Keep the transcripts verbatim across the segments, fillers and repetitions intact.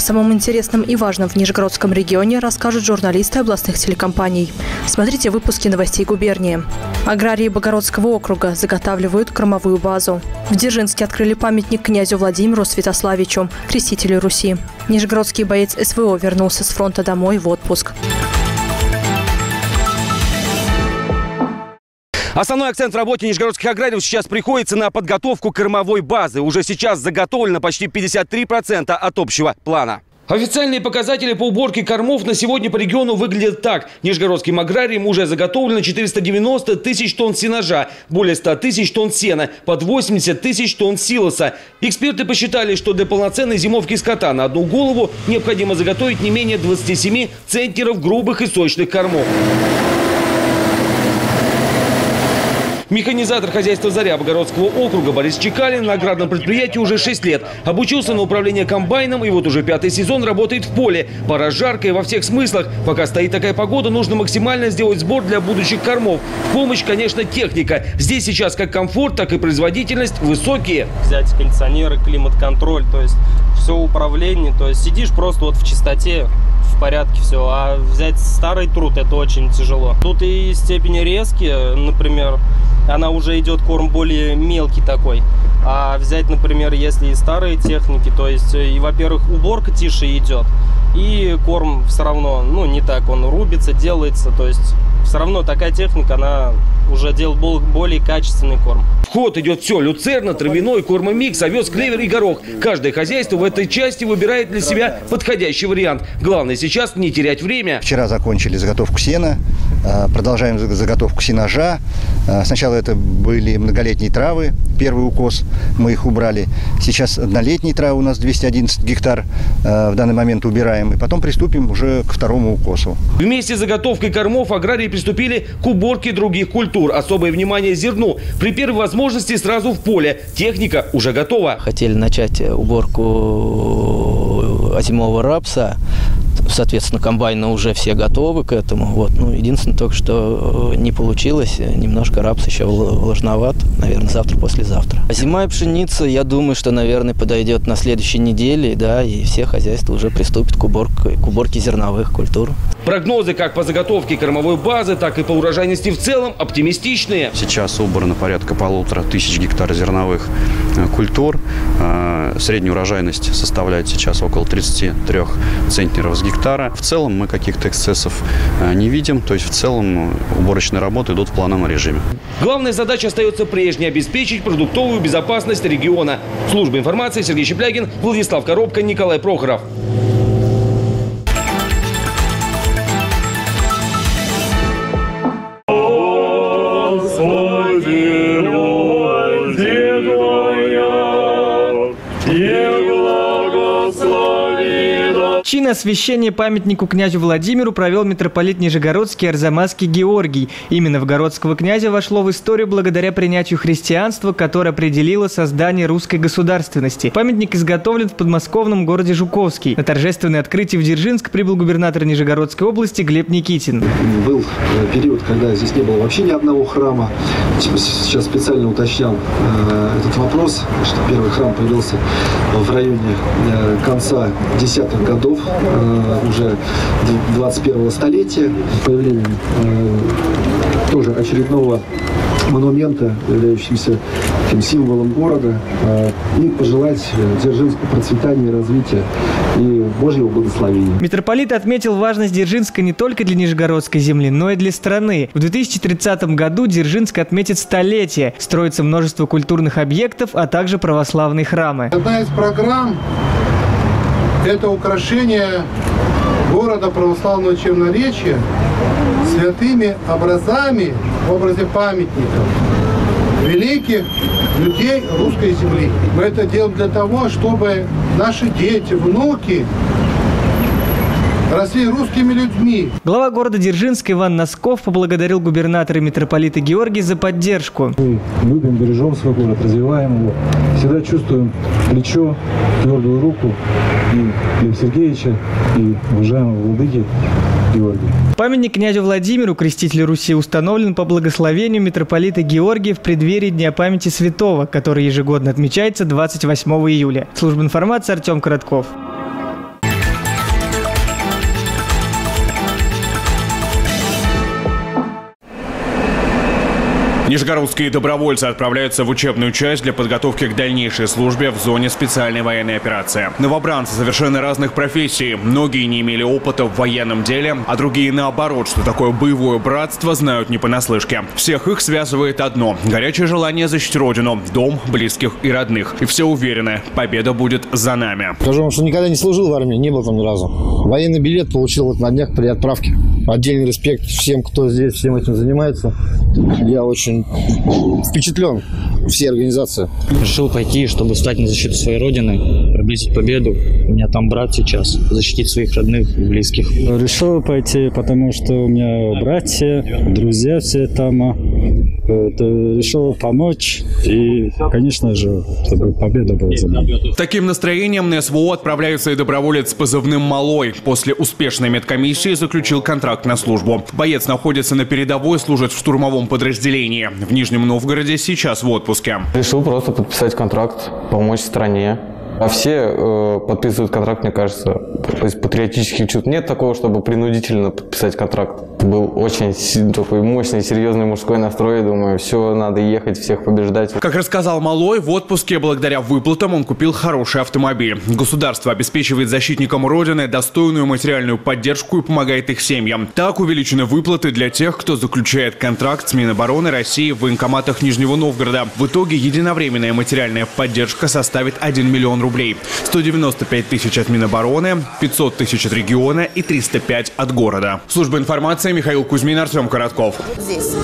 самом интересном и важном в Нижегородском регионе расскажут журналисты областных телекомпаний. Смотрите выпуски новостей губернии. Аграрии Богородского округа заготавливают кормовую базу. В Дзержинске открыли памятник князю Владимиру Святославичу, крестителю Руси. Нижегородский боец эс вэ о вернулся с фронта домой в отпуск. Основной акцент в работе нижегородских аграриев сейчас приходится на подготовку кормовой базы. Уже сейчас заготовлено почти пятьдесят три процента от общего плана. Официальные показатели по уборке кормов на сегодня по региону выглядят так. Нижегородским аграриям уже заготовлено четыреста девяносто тысяч тонн сенажа, более ста тысяч тонн сена, под восемьдесят тысяч тонн силоса. Эксперты посчитали, что для полноценной зимовки скота на одну голову необходимо заготовить не менее двадцати семи центнеров грубых и сочных кормов. Механизатор хозяйства «Заря» Богородского округа Борис Чекалин на аграрном предприятии уже шесть лет. Обучился на управление комбайном и вот уже пятый сезон работает в поле. Пора жаркая во всех смыслах. Пока стоит такая погода, нужно максимально сделать сбор для будущих кормов. В помощь, конечно, техника. Здесь сейчас как комфорт, так и производительность высокие. Взять кондиционеры, климат-контроль, то есть все управление. То есть сидишь просто вот в чистоте, в порядке все. А взять старый труд — это очень тяжело. Тут и степени резки, например, она уже идет корм более мелкий такой. А взять, например, если и старые техники, то есть, и, во-первых, уборка тише идет, и корм все равно, ну, не так, он рубится, делается, то есть все равно такая техника, она уже делает более качественный корм. В ход идет все: люцерна, травяной, кормомикс, овес, клевер и горох. Каждое хозяйство в этой части выбирает для себя подходящий вариант. Главное сейчас не терять время. Вчера закончили заготовку сена, продолжаем заготовку сенажа. Сначала это были многолетние травы, первый укос, мы их убрали. Сейчас однолетние травы, у нас двести одиннадцать гектар в данный момент убираем. И потом приступим уже к второму укосу. Вместе с заготовкой кормов аграрии приступили к уборке других культур. Особое внимание зерну. При первой возможности сразу в поле. Техника уже готова. Хотели начать уборку озимого рапса. Соответственно, комбайны уже все готовы к этому. Вот. Ну, единственное, только что не получилось. Немножко рапс еще влажноват. Наверное, завтра-послезавтра. Озимая пшеница, я думаю, что, наверное, подойдет на следующей неделе. Да, и все хозяйства уже приступят к уборке, к уборке зерновых культур. Прогнозы как по заготовке кормовой базы, так и по урожайности в целом оптимистичные. Сейчас убрано порядка полутора тысяч гектар зерновых культур. Средняя урожайность составляет сейчас около тридцати трёх центнеров с гектара. В целом мы каких-то эксцессов не видим. То есть в целом уборочные работы идут в плановом режиме. Главная задача остается прежней – обеспечить продуктовую безопасность региона. Служба информации, Сергей Щеплягин, Владислав Коробко, Николай Прохоров. Чин освящения памятнику князю Владимиру провел митрополит Нижегородский Арзамасский Георгий. Имя новгородского князя вошло в историю благодаря принятию христианства, которое определило создание русской государственности. Памятник изготовлен в подмосковном городе Жуковский. На торжественное открытие в Дзержинск прибыл губернатор Нижегородской области Глеб Никитин. Был период, когда здесь не было вообще ни одного храма. Сейчас специально уточнял этот вопрос, что первый храм появился в районе конца десятых годов, уже двадцать первого столетия. Появление тоже очередного монумента, являющимся таким символом города, и пожелать Дзержинску процветания, развития и Божьего благословения. Митрополит отметил важность Дзержинска не только для Нижегородской земли, но и для страны. В две тысячи тридцатом году Дзержинск отметит столетие. Строится множество культурных объектов, а также православные храмы. Одна из программ – это украшение города православного Черноречья святыми образами в образе памятников великих людей русской земли. Мы это делаем для того, чтобы наши дети, внуки росли русскими людьми. Глава города Дзержинска Иван Носков поблагодарил губернатора и митрополита Георгия за поддержку. Мы любим, бережем свой город, развиваем его. Всегда чувствуем плечо, твердую руку и Глеба Сергеевича, и уважаемого владыки Георгия. Памятник князю Владимиру, крестителю Руси, установлен по благословению митрополита Георгия в преддверии Дня памяти святого, который ежегодно отмечается двадцать восьмого июля. Служба информации, Артем Коротков. Нижегородские добровольцы отправляются в учебную часть для подготовки к дальнейшей службе в зоне специальной военной операции. Новобранцы совершенно разных профессий. Многие не имели опыта в военном деле, а другие наоборот, что такое боевое братство, знают не понаслышке. Всех их связывает одно – горячее желание защитить родину, дом, близких и родных. И все уверены, победа будет за нами. Скажу вам, что никогда не служил в армии, не был там ни разу. Военный билет получил вот на днях при отправке. Отдельный респект всем, кто здесь всем этим занимается. Я очень впечатлен всей организацией. Решил пойти, чтобы встать на защиту своей родины, приблизить победу. У меня там брат сейчас, защитить своих родных и близких. Решил пойти, потому что у меня братья, друзья все там. Решил помочь и, конечно же, чтобы победа была за нами. С таким настроением на СВО отправляется и доброволец с позывным «Малой». После успешной медкомиссии заключил контракт на службу. Боец находится на передовой, служит в штурмовом подразделении. В Нижнем Новгороде сейчас в отпуске. Решил просто подписать контракт, помочь стране. А все э, подписывают контракт, мне кажется, из патриотических чувств. Нет такого, чтобы принудительно подписать контракт. Был очень такой мощный, серьезный мужской настрой. Думаю, все, надо ехать, всех побеждать. Как рассказал Малой, в отпуске благодаря выплатам он купил хороший автомобиль. Государство обеспечивает защитникам Родины достойную материальную поддержку и помогает их семьям. Так увеличены выплаты для тех, кто заключает контракт с Минобороны России в военкоматах Нижнего Новгорода. В итоге единовременная материальная поддержка составит один миллион рублей. сто девяносто пять тысяч от Минобороны, пятьсот тысяч от региона и триста пять от города. Служба информации, Михаил Кузьмин, Артем Коротков. Здесь.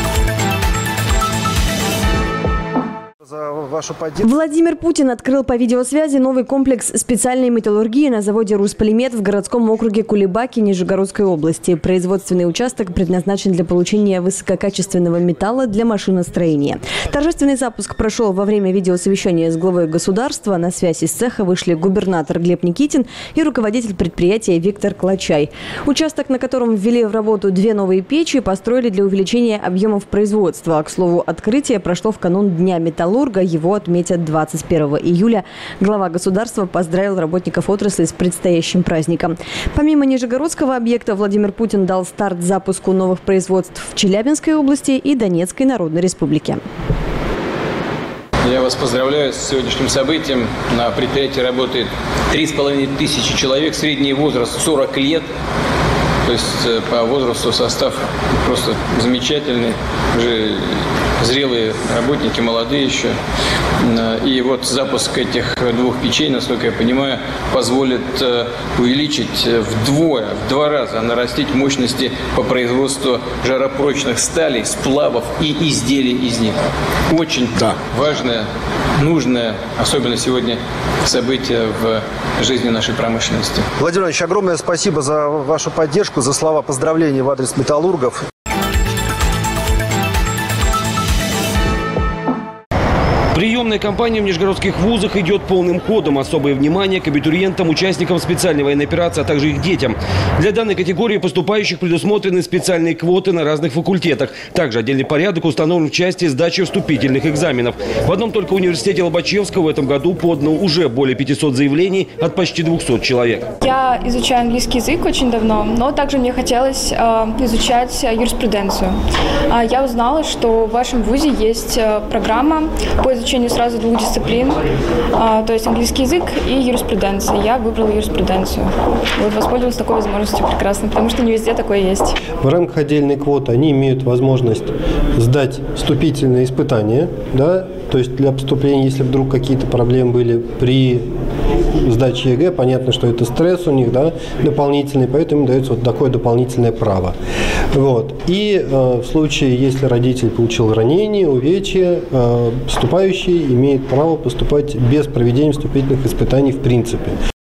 Владимир Путин открыл по видеосвязи новый комплекс специальной металлургии на заводе «Русполимет» в городском округе Кулебаки Нижегородской области. Производственный участок предназначен для получения высококачественного металла для машиностроения. Торжественный запуск прошел во время видеосовещания с главой государства. На связь из цеха вышли губернатор Глеб Никитин и руководитель предприятия Виктор Клочай. Участок, на котором ввели в работу две новые печи, построили для увеличения объемов производства. К слову, открытие прошло в канун Дня металлурга. Его отметят двадцать первого июля. Глава государства поздравил работников отрасли с предстоящим праздником. Помимо нижегородского объекта, Владимир Путин дал старт запуску новых производств в Челябинской области и Донецкой Народной Республике. Я вас поздравляю с сегодняшним событием. На предприятии работает три с половиной тысячи человек, средний возраст сорок лет. То есть по возрасту состав просто замечательный. Уже зрелые работники, молодые еще. И вот запуск этих двух печей, насколько я понимаю, позволит увеличить вдвое, в два раза, нарастить мощности по производству жаропрочных сталей, сплавов и изделий из них. Очень да. важное, нужное, особенно сегодня, событие в жизни нашей промышленности. Владимир Ильич, огромное спасибо за вашу поддержку, за слова поздравлений в адрес металлургов. Приемная кампания в нижегородских вузах идет полным ходом. Особое внимание к абитуриентам, участникам специальной военной операции, а также их детям. Для данной категории поступающих предусмотрены специальные квоты на разных факультетах. Также отдельный порядок установлен в части сдачи вступительных экзаменов. В одном только университете Лобачевского в этом году подано уже более пятисот заявлений от почти двухсот человек. Я изучаю английский язык очень давно, но также мне хотелось э, изучать юриспруденцию. А я узнала, что в вашем вузе есть э, программа по изучению сразу двух дисциплин, а, то есть английский язык и юриспруденция. Я выбрала юриспруденцию. Вот воспользовалась такой возможностью прекрасно, потому что не везде такое есть. В рамках отдельной квоты они имеют возможность сдать вступительные испытания, да, то есть для поступления, если вдруг какие-то проблемы были при сдаче ЕГЭ, понятно, что это стресс у них, да, дополнительный, поэтому им дается вот такое дополнительное право. Вот. И э, в случае, если родитель получил ранение, увечье, э, поступающий имеет право поступать без проведения вступительных испытаний в принципе.